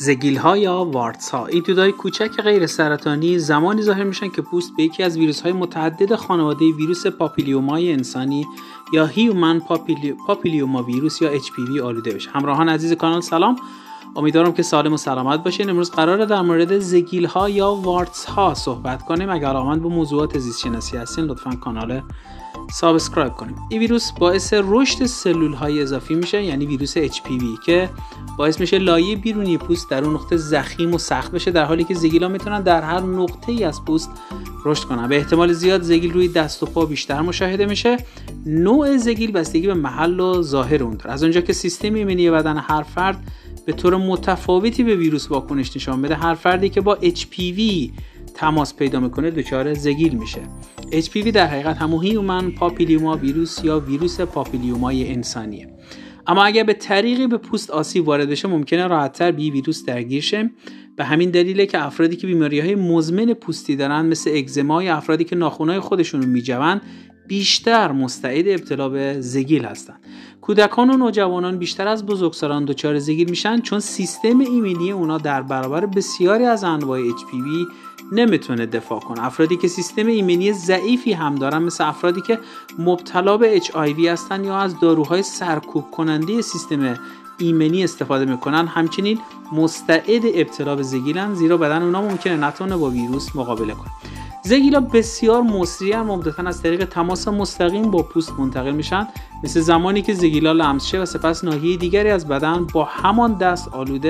زگیل‌ها یا واردس‌ها این دودای کوچک غیر سرطانی زمانی ظاهر میشن که پوست به یکی از ویروس‌های متعدد خانواده ویروس پاپیلیومای انسانی یا هیومن پاپیلیوما ویروس یا HPV آلوده بشه. همراهان عزیز کانال سلام، امیدوارم که سالم و سلامت باشین. امروز قراره در مورد زگیل‌ها یا واردس‌ها صحبت کنیم. اگر علاقه‌مند به موضوعات زیست‌شناسی هستین لطفاً کانال سابسکرایب کنیم. این ویروس باعث رشد سلول‌های اضافی میشه، یعنی ویروس HPV که باعث میشه لایه بیرونی پوست در اون نقطه ضخیم و سخت بشه، در حالی که زگیل‌ها میتونن در هر نقطه‌ای از پوست رشد کنن. به احتمال زیاد زگیل روی دست و پا بیشتر مشاهده میشه. نوع زگیل بستگی به محل و ظاهر اون داره. از اونجا که سیستم ایمنی بدن هر فرد به طور متفاوتی به ویروس واکنش نشون میده، هر فردی که با HPV تماس پیدا میکنه دچار زگیل میشه. HPV در حقیقت همون هیومن پاپیلیوما ویروس یا ویروس پاپیلیومای انسانیه. اما اگر به طریقی به پوست آسیب وارد بشه ممکنه راحت‌تر به ویروس درگیر شه. به همین دلیله که افرادی که بیماری‌های مزمن پوستی دارن مثل اگزما یا افرادی که ناخن‌های خودشون رو میجون بیشتر مستعد ابتلا به زگیل هستن. کودکان و نوجوانان بیشتر از بزرگسالان دچار زگیل میشن چون سیستم ایمنی اونا در برابر بسیاری از انواع HPV نمیتونه دفاع کنه. افرادی که سیستم ایمنی ضعیفی هم دارن مثل افرادی که مبتلا به HIV هستن یا از داروهای سرکوب کننده سیستم ایمنی استفاده میکنن همچنین مستعد ابتلا به زگیلن، زیرا بدن اونا ممکنه نتونه با ویروس مقابله کنه. زگیل‌ها بسیار مسریعن و عمدتاً از طریق تماس مستقیم با پوست منتقل میشن، مثل زمانی که زگیل‌ها لمس شه و سپس ناحیه دیگری از بدن با همان دست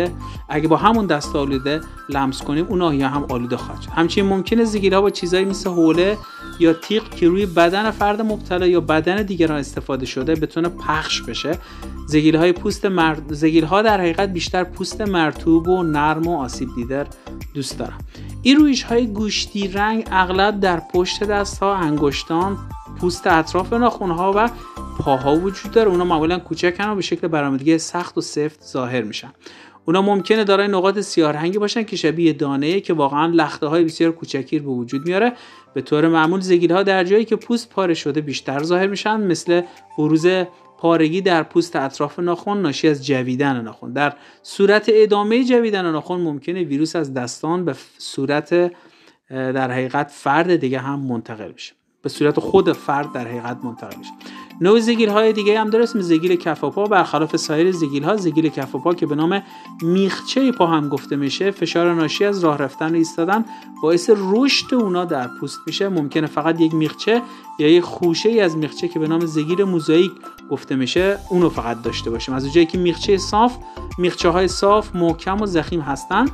آلوده لمس کنیم اون ناحیه هم آلوده خواهد شد. همچنین ممکنه زگیل‌ها با چیزایی مثل حوله یا تیغ که روی بدن فرد مبتلا یا بدن دیگران استفاده شده بتونه پخش بشه. زگیل‌ها در حقیقت بیشتر پوست مرطوب و نرم و آسیب دیده دوست دارن. این رویش‌های گوشتی رنگ اغلب در پشت دست‌ها، انگشتان، پوست اطراف ناخن‌ها و پاها وجود داره. اونا معمولاً کوچکن و به شکل برآمدگی سخت و سفت ظاهر میشن. اونا ممکنه دارای نقاط سیاه رنگی باشن که شبیه دانه‌ای که واقعاً لخته‌های بسیار کوچکی رو به وجود میاره. به طور معمول زگیل‌ها در جایی که پوست پاره شده بیشتر ظاهر میشن، مثل بروز پارگی در پوست اطراف ناخن ناشی از جویدن ناخن. در صورت ادامه جویدن ناخن ممکنه ویروس از دستان به صورت در حقیقت فرد دیگه هم منتقل بشه. به صورت خود فرد در حقیقت منتقل بشه. نوع زگیل‌های دیگه هم داره، اسم زگیل کف پا. برخلاف سایر زگیل‌ها، زگیل کف پا که به نام میخچه پا هم گفته میشه، فشار ناشی از راه رفتن و ایستادن باعث رشد اونا در پوست میشه. ممکنه فقط یک میخچه یا یک خوشه‌ای از میخچه که به نام زگیل موزاییک گفته میشه اونو فقط داشته باشیم. از اونجایی که میخچه‌های صاف محکم و ضخیم هستن،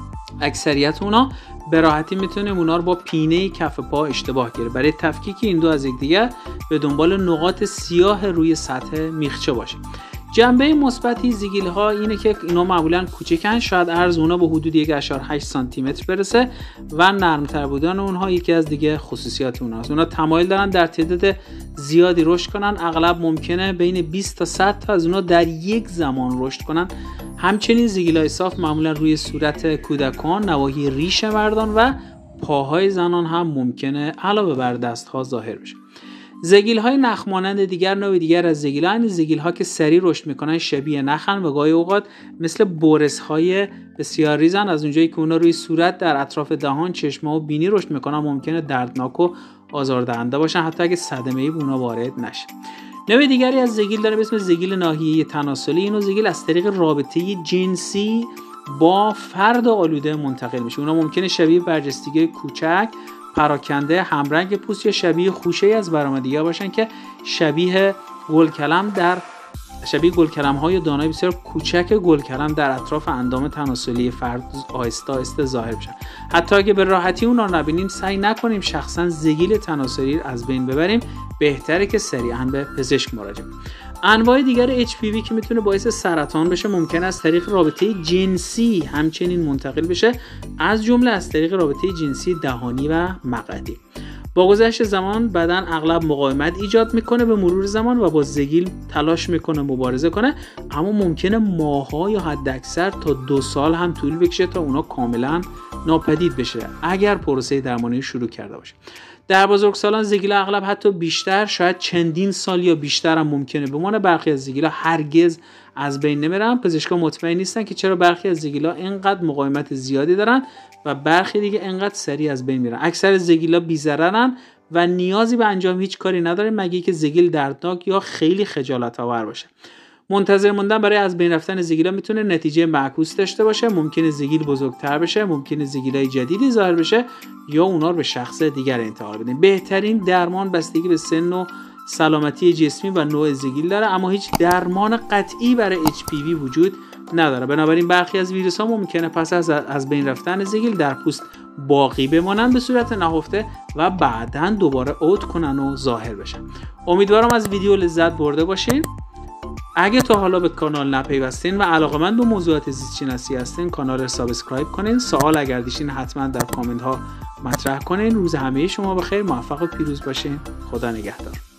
اکثریت اونا به راحتی میتونیم اونا رو با پینه کف پا اشتباه گیره. برای تفکیک این دو از یکدیگر به دنبال نقاط سیاه روی سطح میخچه باشه. جنبه مثبتی زگیل‌ها اینه که اینا معمولاً کوچکن، شاید عرض اونا به حدود 1.8 سانتی متر برسه و نرم‌تر بودن اونها یکی از دیگه خصوصیات اونهاست. اونا تمایل دارن در تعداد زیادی رشد کنن، اغلب ممکنه بین 20 تا 100 تا از اونا در یک زمان رشد کنن. همچنین زگیل‌های صاف معمولاً روی صورت کودکان، نواحی ریش مردان و پاهای زنان هم ممکنه علاوه بر دست‌ها ظاهر بشه. زگیل‌های نخمانند دیگر نوع دیگر از زگیل‌ها، یعنی زگیل‌ها که سریع رشد میکنن، شبیه نخن و گاهی اوقات مثل بورس‌های بسیار ریزن. از اونجایی که اونا روی صورت، در اطراف دهان، چشم‌ها و بینی رشد میکنن ممکنه دردناک و آزاردهنده باشن حتی اگه صدمه‌ای به اونا وارد نشه. نوع دیگری از زگیل داره به اسم زگیل ناحیه‌ای تناسلی. اینو زگیل از طریق رابطه جنسی با فرد آلوده منتقل میشه. اونا ممکنه شبیه برجستگی کوچک، پراکنده، همرنگ پوست یا شبیه خوشه‌ای از برآمدگی‌ها باشن که شبیه گلکلم‌های دانه‌ای بسیار کوچک گلکلم در اطراف اندام تناسلی فرد آهسته آهسته ظاهر بشن. حتی اگه به راحتی اونا رو نبینیم، سعی نکنیم شخصا زگیل تناسلی رو از بین ببریم، بهتره که سریعا به پزشک مراجعه کنیم. انواع دیگر HPV که میتونه باعث سرطان بشه ممکن است طریق رابطه جنسی همچنین منتقل بشه، از جمله از طریق رابطه جنسی دهانی و مقعدی. با گذشت زمان بدن اغلب مقاومت ایجاد میکنه به مرور زمان و با زگیل تلاش میکنه مبارزه کنه، اما ممکنه ماه‌ها یا حداکثر تا 2 سال هم طول بکشه تا اونا کاملا ناپدید بشه اگر پروسه درمانی شروع کرده باشه. در بزرگسالان زگیل اغلب حتی بیشتر، شاید چندین سال یا بیشتر هم ممکنه بمونه. برخی از زگیل‌ها هرگز از بین نمیرن. پزشکا مطمئن نیستن که چرا برخی از زگیلا اینقدر مقاومت زیادی دارن و برخی دیگه اینقدر سریع از بین میرن. اکثر زگیلا بی‌ضررن و نیازی به انجام هیچ کاری نداره مگه اینکه زگیل دردناک یا خیلی خجالت آور باشه. منتظر موندن برای از بین رفتن زگیلا میتونه نتیجه معکوس داشته باشه. ممکنه زگیل بزرگتر بشه، ممکنه زگیلای جدیدی ظاهر بشه یا اونا رو به شخص دیگر انتقال بدیم. بهترین درمان بستگی به سن و سلامتی جسمی و نوع زگیل داره، اما هیچ درمان قطعی برای HPV وجود نداره. بنابراین برخی از ویروس‌ها ممکنه پس از بین رفتن زگیل در پوست باقی بمانن به صورت نهفته و بعداً دوباره عود کنن و ظاهر بشن. امیدوارم از ویدیو لذت برده باشین. اگه تا حالا به کانال نپیوستین و علاقه‌مند به موضوعات زیستشناسی هستین، کانال رو سابسکرایب کنین. سوال اگر داشتین حتما در کامنت ها مطرح کنین. روز همه شما بخیر، موفق و پیروز باشین. خدا نگهدار.